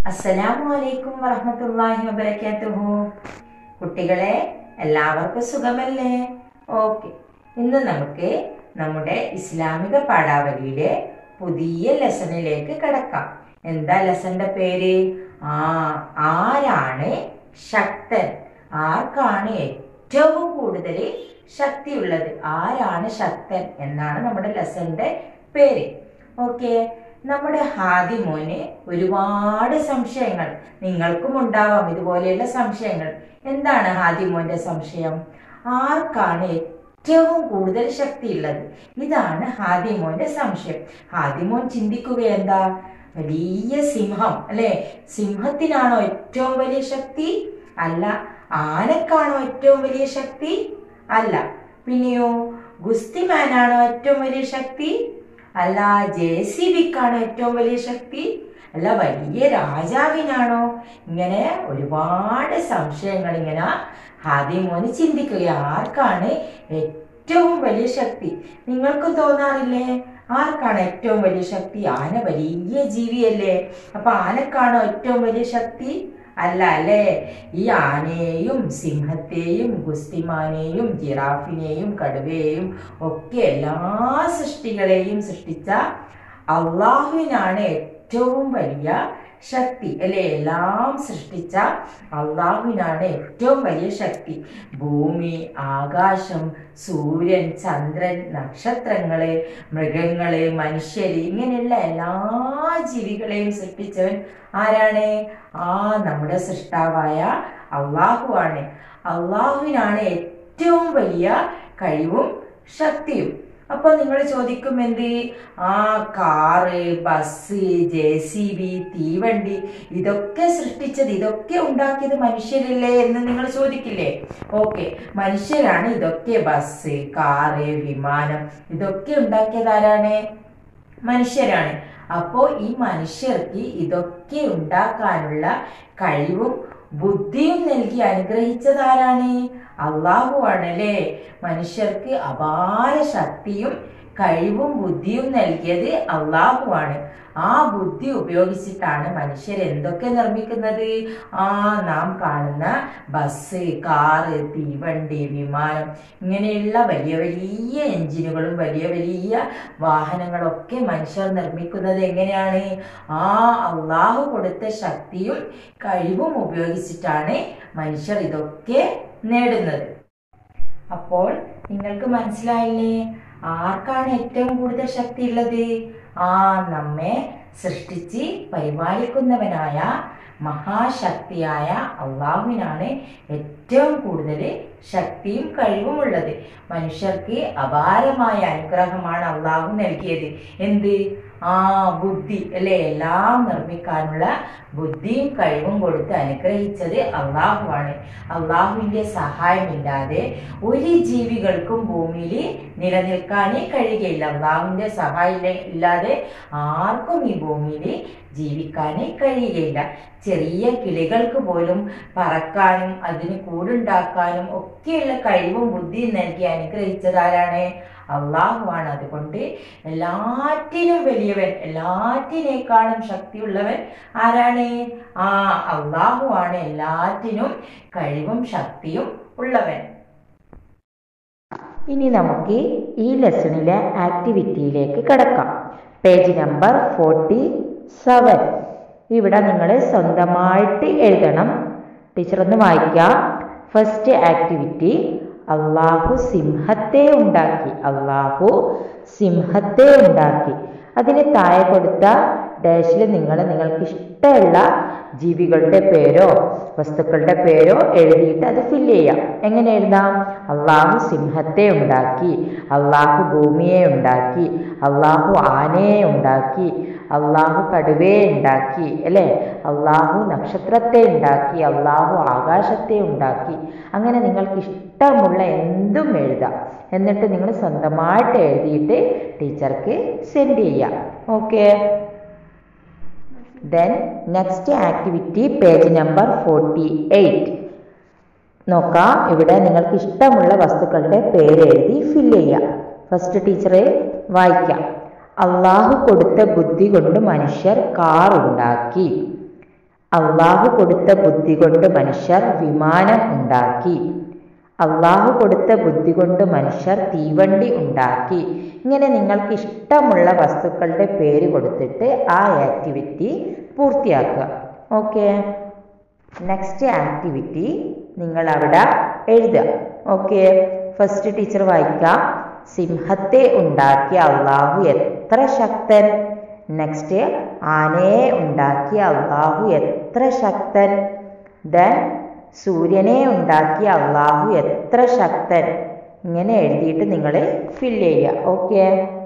അസ്സലാമു അലൈക്കും വറഹ്മത്തുള്ളാഹി വബറകാതുഹു. കുട്ടികളെ, എല്ലാവർക്കും സുഖമല്ലേ? ഓക്കെ, ഇന്ന് നമുക്ക് നമ്മുടെ ഇസ്ലാമിക പാഠാവലിയുടെ പുതിയ ലെസണിലേക്ക് കടക്കാം. എന്താ ലെസന്റെ പേര്? ആരാണ് ശക്തൻ? ആർക്കാണ് ഏറ്റവും കൂടുതൽ ശക്തിയുള്ളത്? ആരാണ് ശക്തൻ എന്നാണ് നമ്മുടെ ലെസന്റെ പേര്. ഓക്കെ, നമ്മുടെ ഹാദി മോന് ഒരുപാട് സംശയങ്ങൾ, നിങ്ങൾക്കും ഉണ്ടാവാം ഇതുപോലെയുള്ള സംശയങ്ങൾ. എന്താണ് ഹാദി മോന്റെ സംശയം? ആർക്കാണ് ഏറ്റവും കൂടുതൽ ശക്തിയുള്ളത്? ഇതാണ് ഹാദി മോന്റെ സംശയം. ഹാദി മോൻ ചിന്തിക്കുക എന്താ? വലിയ സിംഹം അല്ലെ, സിംഹത്തിനാണോ ഏറ്റവും വലിയ ശക്തി? അല്ല. ആനക്കാണോ ഏറ്റവും വലിയ ശക്തി? അല്ല. പിന്നെയോ ഗുസ്തിമാനാണോ ഏറ്റവും വലിയ ശക്തി? അല്ല. JCBക്കാണോ ഏറ്റവും വലിയ ശക്തി? അല്ല. വലിയ രാജാവിനാണോ? ഇങ്ങനെ ഒരുപാട് സംശയങ്ങൾ ഇങ്ങനെ ഹാദി മോന് ചിന്തിക്കുക. ആർക്കാണ് ഏറ്റവും വലിയ ശക്തി? നിങ്ങൾക്കും തോന്നാറില്ലേ ആർക്കാണ് ഏറ്റവും വലിയ ശക്തി? ആന വലിയ ജീവിയല്ലേ, അപ്പൊ ആനക്കാണോ ഏറ്റവും വലിയ ശക്തി? അല്ല അല്ലേ. ഈ ആനയെയും സിംഹത്തെയും ഗുസ്തിമാനെയും ജിറാഫിനെയും കടുവയെയും ഒക്കെ എല്ലാ സൃഷ്ടികളെയും സൃഷ്ടിച്ച അള്ളാഹുവിനാണ് ഏറ്റവും വലിയ ശക്തി അല്ലെ. എല്ലാം സൃഷ്ടിച്ച അള്ളാഹുവിനാണ് ഏറ്റവും വലിയ ശക്തി. ഭൂമി, ആകാശം, സൂര്യൻ, ചന്ദ്രൻ, നക്ഷത്രങ്ങള്, മൃഗങ്ങള്, മനുഷ്യര്, ഇങ്ങനെയുള്ള എല്ലാ ജീവികളെയും സൃഷ്ടിച്ചവൻ ആരാണ്? നമ്മുടെ സൃഷ്ടാവായ അള്ളാഹു ആണ്. അള്ളാഹുവിനാണ് ഏറ്റവും വലിയ കഴിവും ശക്തിയും. അപ്പൊ നിങ്ങൾ ചോദിക്കും, എന്ത്? കാറ്, ബസ്, JCB, തീവണ്ടി, ഇതൊക്കെ സൃഷ്ടിച്ചത്, ഇതൊക്കെ ഉണ്ടാക്കിയത് മനുഷ്യരല്ലേ എന്ന് നിങ്ങൾ ചോദിക്കില്ലേ? ഓക്കെ, മനുഷ്യരാണ് ഇതൊക്കെ. ബസ്, കാറ്, വിമാനം, ഇതൊക്കെ ഉണ്ടാക്കിയത് ആരാണ്? മനുഷ്യരാണ്. അപ്പോ ഈ മനുഷ്യർക്ക് ഇതൊക്കെ ഉണ്ടാക്കാനുള്ള കഴിവും ബുദ്ധിയും നൽകി അനുഗ്രഹിച്ചത് ആരാണ്? അള്ളാഹു ആണല്ലേ. മനുഷ്യർക്ക് അപാര ശക്തിയും കഴിവും ബുദ്ധിയും നൽകിയത് അള്ളാഹു ആണ്. ആ ബുദ്ധി ഉപയോഗിച്ചിട്ടാണ് മനുഷ്യർ എന്തൊക്കെ നിർമ്മിക്കുന്നത്? നാം കാണുന്ന ബസ്, കാറ്, തീവണ്ടി, വിമാനം, ഇങ്ങനെയുള്ള വലിയ വലിയ എഞ്ചിനുകളും വലിയ വലിയ വാഹനങ്ങളൊക്കെ മനുഷ്യർ നിർമ്മിക്കുന്നത് എങ്ങനെയാണ്? അള്ളാഹു കൊടുത്ത ശക്തിയും കഴിവും ഉപയോഗിച്ചിട്ടാണ് മനുഷ്യർ ഇതൊക്കെ നേടുന്നത്. അപ്പോൾ നിങ്ങൾക്ക് മനസ്സിലായില്ലേ ആർക്കാണ് ഏറ്റവും കൂടുതൽ ശക്തി ഉള്ളത്? നമ്മെ സൃഷ്ടിച്ച് പരിപാലിക്കുന്നവനായ മഹാശക്തിയായ അള്ളാഹുവിനാണ് ഏറ്റവും കൂടുതൽ ശക്തിയും കഴിവുമുള്ളത്. മനുഷ്യർക്ക് അപാരമായ അനുഗ്രഹമാണ് അള്ളാഹു നൽകിയത്. എന്ത്? ബുദ്ധി അല്ലെ. എല്ലാം നിർമ്മിക്കാനുള്ള ബുദ്ധിയും കഴിവും കൊടുത്ത് അനുഗ്രഹിച്ചത് അള്ളാഹു ആണ്. അള്ളാഹുവിന്റെ സഹായമില്ലാതെ ഒരു ജീവികൾക്കും ഭൂമിയിൽ നിലനിൽക്കാനേ കഴിയുകയില്ല. അള്ളാഹുവിന്റെ സഹായം ഇല്ലാതെ ആർക്കും ഈ ഭൂമിയിൽ ജീവിക്കാനേ കഴിയുകയില്ല. ചെറിയ കിളികൾക്ക് പോലും പറക്കാനും അതിന് കൂടുണ്ടാക്കാനും ഒക്കെയുള്ള കഴിവും ബുദ്ധിയും നൽകി അനുഗ്രഹിച്ചത് ആരാണ്? അള്ളാഹുവാണ്. അതുകൊണ്ട് എല്ലാറ്റിനും വലിയവൻ, എല്ലാറ്റിനേക്കാളും ശക്തിയുള്ളവൻ ആരാണ്? അള്ളാഹു ആണ്. എല്ലാറ്റിനും കഴിവും ശക്തിയും ഉള്ളവൻ. ഇനി നമുക്ക് ഈ ലെസണിലെ ആക്ടിവിറ്റിയിലേക്ക് കടക്കാം. Page number 47. ഇവിടെ നിങ്ങൾ സ്വന്തമായിട്ട് എഴുതണം. ടീച്ചർ ഒന്ന് വായിക്കാം. ഫസ്റ്റ് ആക്ടിവിറ്റി, അള്ളാഹു സിംഹത്തെ ഉണ്ടാക്കി. അള്ളാഹു സിംഹത്തെ ഉണ്ടാക്കി. അതിന് താഴെ കൊടുത്ത ഡാഷിൽ നിങ്ങൾക്ക് ഇഷ്ടമുള്ള ജീവികളുടെ പേരോ വസ്തുക്കളുടെ പേരോ എഴുതിയിട്ട് അത് ഫില്ല് ചെയ്യാം. എങ്ങനെ എഴുതാം? അള്ളാഹു സിംഹത്തെ ഉണ്ടാക്കി, അള്ളാഹു ഭൂമിയെ ഉണ്ടാക്കി, അള്ളാഹു ആനയെ ഉണ്ടാക്കി, അള്ളാഹു കടുവയെ ഉണ്ടാക്കി അല്ലേ, അള്ളാഹു നക്ഷത്രത്തെ ഉണ്ടാക്കി, അള്ളാഹു ആകാശത്തെ ഉണ്ടാക്കി. അങ്ങനെ നിങ്ങൾക്ക് ഇഷ്ടമുള്ള എന്തും എഴുതാം. എന്നിട്ട് നിങ്ങൾ സ്വന്തമായിട്ട് എഴുതിയിട്ട് ടീച്ചർക്ക് സെൻഡ് ചെയ്യാം. Okay. Then next activity, page number 48. നോക്കാം. ഇവിടെ നിങ്ങൾക്ക് ഇഷ്ടമുള്ള വസ്തുക്കളുടെ പേര് എഴുതി ഫില്ല് ചെയ്യാം. ഫസ്റ്റ് ടീച്ചറെ വായിക്കാം. അള്ളാഹു കൊടുത്ത ബുദ്ധി കൊണ്ട് മനുഷ്യർ കാർ ഉണ്ടാക്കി. അള്ളാഹു കൊടുത്ത ബുദ്ധി കൊണ്ട് മനുഷ്യർ വിമാനം ഉണ്ടാക്കി. അള്ളാഹു കൊടുത്ത ബുദ്ധി കൊണ്ട് മനുഷ്യർ തീവണ്ടി ഉണ്ടാക്കി. ഇങ്ങനെ നിങ്ങൾക്ക് ഇഷ്ടമുള്ള വസ്തുക്കളുടെ പേര് കൊടുത്തിട്ട് ആ ആക്ടിവിറ്റി പൂർത്തിയാക്കുക. ഓക്കെ, നെക്സ്റ്റ് ആക്ടിവിറ്റി നിങ്ങൾ അവിടെ എഴുതുക. ഓക്കെ, ഫസ്റ്റ് ടീച്ചർ വായിക്കാം. സിംഹത്തെ ഉണ്ടാക്കിയ അള്ളാഹു എത്ര ശക്തൻ. നെക്സ്റ്റ്, ആനയെ ഉണ്ടാക്കിയ അള്ളാഹു എത്ര ശക്തൻ. ദെൻ സൂര്യനെ ഉണ്ടാക്കിയ അള്ളാഹു എത്ര ശക്തൻ. ഇങ്ങനെ എഴുതിയിട്ട് നിങ്ങൾ ഫില്ല് ചെയ്യുക. ഓക്കെ.